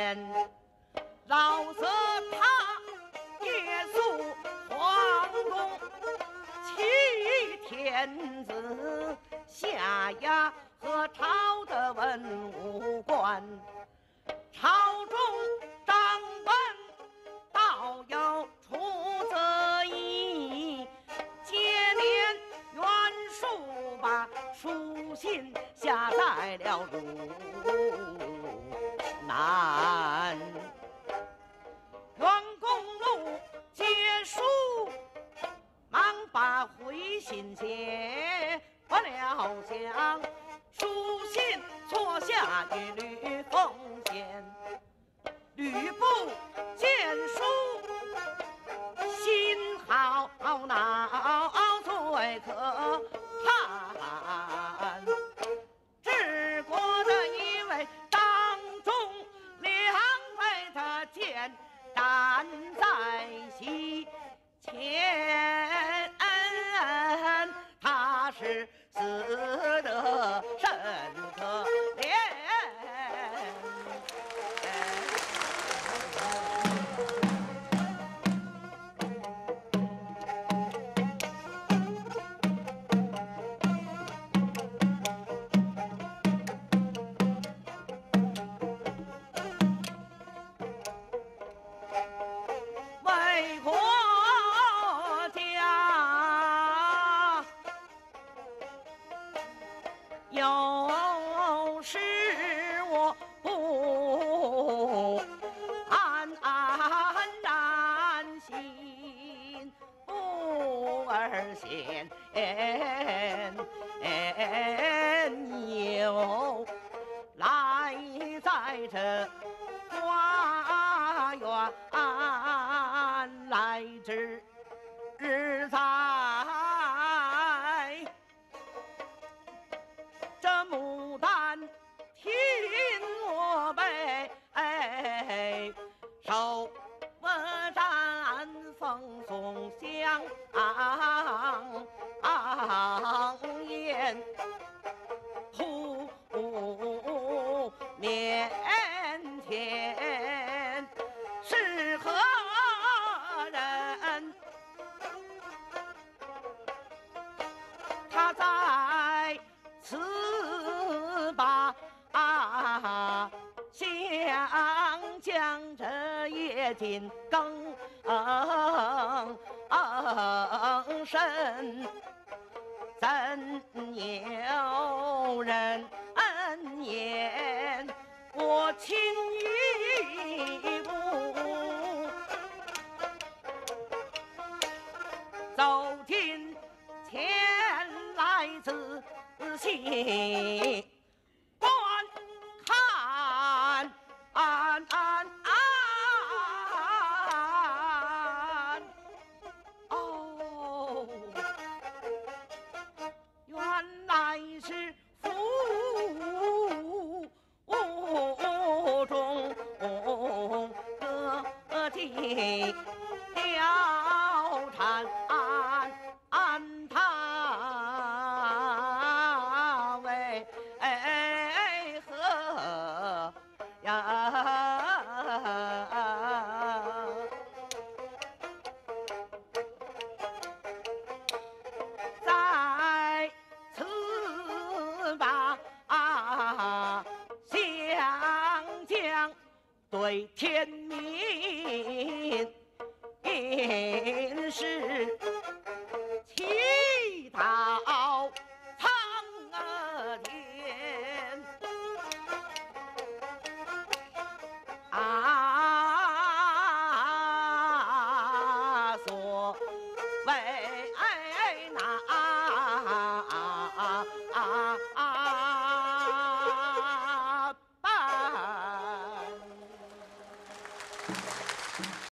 见，老则他夜宿皇宫，欺天子，下压和朝的文武官，朝中长官倒有出则议，接连袁术把书信下在了汝南。袁公路接书，忙把回信写，不料想书信错下与吕奉先，吕布见书，心好恼，最可叹。治国的一位当中，两位他见胆在膝前，他是死得甚可怜。为国家有时我不安心，不儿贤有来在这花园来之在这牡丹听我辈手握盏风送香烟，扑面前是何人？他在此把湘江这夜尽更深，怎有人